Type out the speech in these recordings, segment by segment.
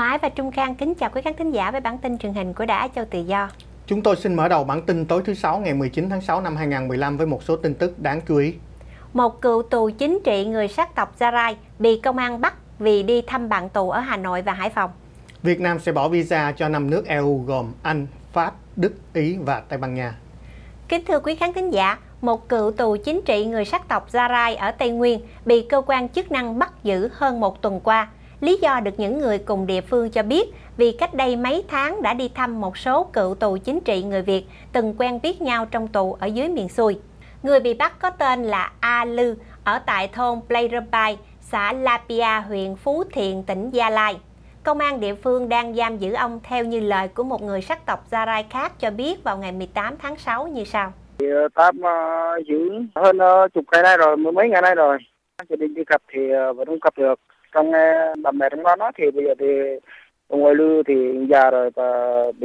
Hòa Ái và Trung Khang kính chào quý khán thính giả với bản tin truyền hình của Đài Á Châu Tự Do. Chúng tôi xin mở đầu bản tin tối thứ Sáu ngày 19 tháng 6 năm 2015 với một số tin tức đáng chú ý. Một cựu tù chính trị người sắc tộc Gia Rai bị công an bắt vì đi thăm bạn tù ở Hà Nội và Hải Phòng. Việt Nam sẽ bỏ visa cho 5 nước EU gồm Anh, Pháp, Đức, Ý và Tây Ban Nha. Kính thưa quý khán thính giả, một cựu tù chính trị người sắc tộc Gia Rai ở Tây Nguyên bị cơ quan chức năng bắt giữ hơn một tuần qua. Lý do được những người cùng địa phương cho biết vì cách đây mấy tháng đã đi thăm một số cựu tù chính trị người Việt từng quen biết nhau trong tù ở dưới miền xuôi. Người bị bắt có tên là A Lư ở tại thôn Pleirepai, xã Lapia, huyện Phú Thiện, tỉnh Gia Lai. Công an địa phương đang giam giữ ông theo như lời của một người sắc tộc Gia Rai khác cho biết vào ngày 18 tháng 6 như sau. Tạm giữ hơn chục ngày nay rồi, mấy ngày nay rồi. Gia đình đi gặp thì vẫn không gặp được. Trong bà mẹ trong đó nói thì bây giờ thì ông ngoại Lư thì già rồi và bị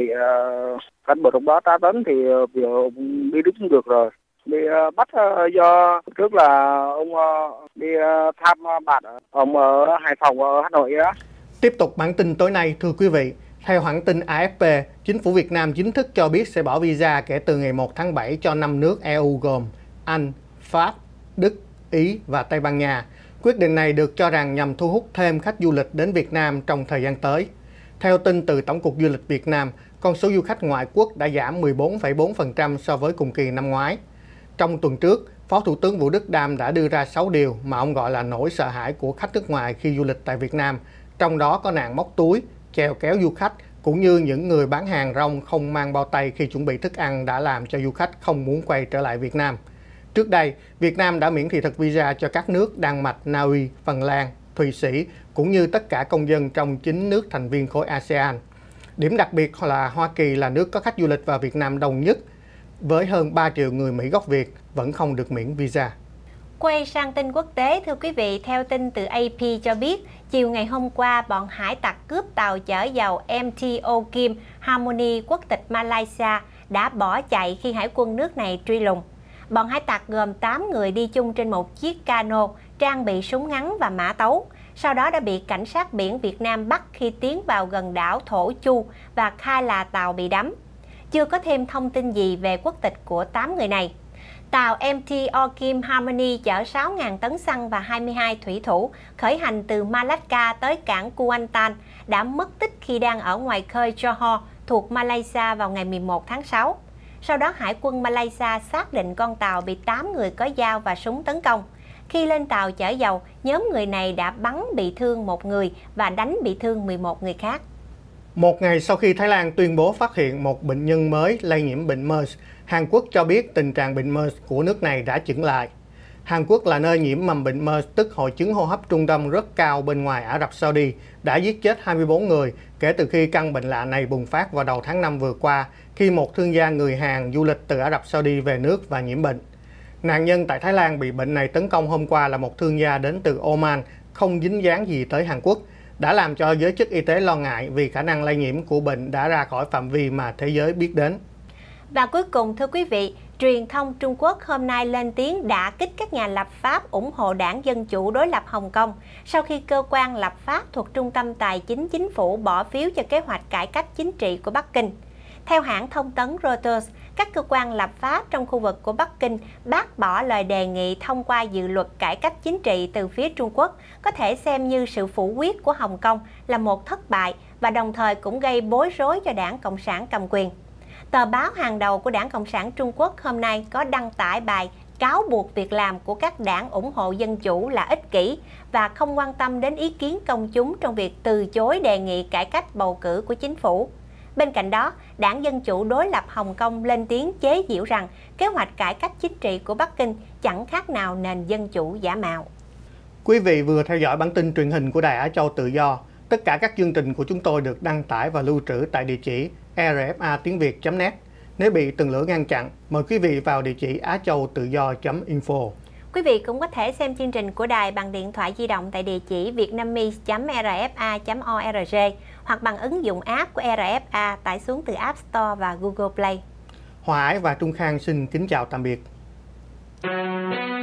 cán bộ trong đó tra tấn thì bây giờ đi đứng không được rồi. Bị bắt do trước là ông đi thăm bạn ông ở Hải Phòng, ở Hà Nội á. Tiếp tục bản tin tối nay, thưa quý vị. Theo hãng tin AFP, chính phủ Việt Nam chính thức cho biết sẽ bỏ visa kể từ ngày 1 tháng 7 cho 5 nước EU gồm Anh, Pháp, Đức, Ý và Tây Ban Nha. Quyết định này được cho rằng nhằm thu hút thêm khách du lịch đến Việt Nam trong thời gian tới. Theo tin từ Tổng cục Du lịch Việt Nam, con số du khách ngoại quốc đã giảm 14,4% so với cùng kỳ năm ngoái. Trong tuần trước, Phó Thủ tướng Vũ Đức Đam đã đưa ra 6 điều mà ông gọi là nỗi sợ hãi của khách nước ngoài khi du lịch tại Việt Nam, trong đó có nạn móc túi, chèo kéo du khách, cũng như những người bán hàng rong không mang bao tay khi chuẩn bị thức ăn đã làm cho du khách không muốn quay trở lại Việt Nam. Trước đây, Việt Nam đã miễn thị thực visa cho các nước Đan Mạch, Na Uy, Phần Lan, Thụy Sĩ, cũng như tất cả công dân trong 9 nước thành viên khối ASEAN. Điểm đặc biệt là Hoa Kỳ là nước có khách du lịch vào Việt Nam đông nhất, với hơn 3 triệu người Mỹ gốc Việt vẫn không được miễn visa. Quay sang tin quốc tế, thưa quý vị, theo tin từ AP cho biết, chiều ngày hôm qua, bọn hải tặc cướp tàu chở dầu MT Okim Harmony quốc tịch Malaysia đã bỏ chạy khi hải quân nước này truy lùng. Bọn hải tặc gồm 8 người đi chung trên một chiếc cano trang bị súng ngắn và mã tấu. Sau đó đã bị cảnh sát biển Việt Nam bắt khi tiến vào gần đảo Thổ Chu và khai là tàu bị đắm. Chưa có thêm thông tin gì về quốc tịch của 8 người này. Tàu MT Okim Harmony chở 6.000 tấn xăng và 22 thủy thủ khởi hành từ Malacca tới cảng Kuantan đã mất tích khi đang ở ngoài khơi Johor thuộc Malaysia vào ngày 11 tháng 6. Sau đó, Hải quân Malaysia xác định con tàu bị 8 người có dao và súng tấn công. Khi lên tàu chở dầu, nhóm người này đã bắn bị thương một người và đánh bị thương 11 người khác. Một ngày sau khi Thái Lan tuyên bố phát hiện một bệnh nhân mới lây nhiễm bệnh MERS, Hàn Quốc cho biết tình trạng bệnh MERS của nước này đã chững lại. Hàn Quốc là nơi nhiễm mầm bệnh MERS, tức hội chứng hô hấp trung đông rất cao bên ngoài Ả Rập Saudi, đã giết chết 24 người kể từ khi căn bệnh lạ này bùng phát vào đầu tháng 5 vừa qua, khi một thương gia người Hàn du lịch từ Ả Rập Saudi về nước và nhiễm bệnh. Nạn nhân tại Thái Lan bị bệnh này tấn công hôm qua là một thương gia đến từ Oman, không dính dáng gì tới Hàn Quốc, đã làm cho giới chức y tế lo ngại vì khả năng lây nhiễm của bệnh đã ra khỏi phạm vi mà thế giới biết đến. Và cuối cùng, thưa quý vị, truyền thông Trung Quốc hôm nay lên tiếng đả kích các nhà lập pháp ủng hộ Đảng Dân Chủ đối lập Hồng Kông sau khi cơ quan lập pháp thuộc Trung tâm Tài chính Chính phủ bỏ phiếu cho kế hoạch cải cách chính trị của Bắc Kinh. Theo hãng thông tấn Reuters, các cơ quan lập pháp trong khu vực của Bắc Kinh bác bỏ lời đề nghị thông qua dự luật cải cách chính trị từ phía Trung Quốc, có thể xem như sự phủ quyết của Hồng Kông là một thất bại và đồng thời cũng gây bối rối cho Đảng Cộng sản cầm quyền. Tờ báo hàng đầu của Đảng Cộng sản Trung Quốc hôm nay có đăng tải bài cáo buộc việc làm của các đảng ủng hộ dân chủ là ích kỷ và không quan tâm đến ý kiến công chúng trong việc từ chối đề nghị cải cách bầu cử của chính phủ. Bên cạnh đó, Đảng Dân Chủ đối lập Hồng Kông lên tiếng chế giễu rằng kế hoạch cải cách chính trị của Bắc Kinh chẳng khác nào nền dân chủ giả mạo. Quý vị vừa theo dõi bản tin truyền hình của Đài Á Châu Tự Do. Tất cả các chương trình của chúng tôi được đăng tải và lưu trữ tại địa chỉ rfa.tiếng.việt.net. Nếu bị tường lửa ngăn chặn, mời quý vị vào địa chỉ achauteudo.info. Quý vị cũng có thể xem chương trình của đài bằng điện thoại di động tại địa chỉ vietnamese.rfa.org hoặc bằng ứng dụng app của RFA tải xuống từ App Store và Google Play. Hòa Ái và Trung Khang xin kính chào tạm biệt.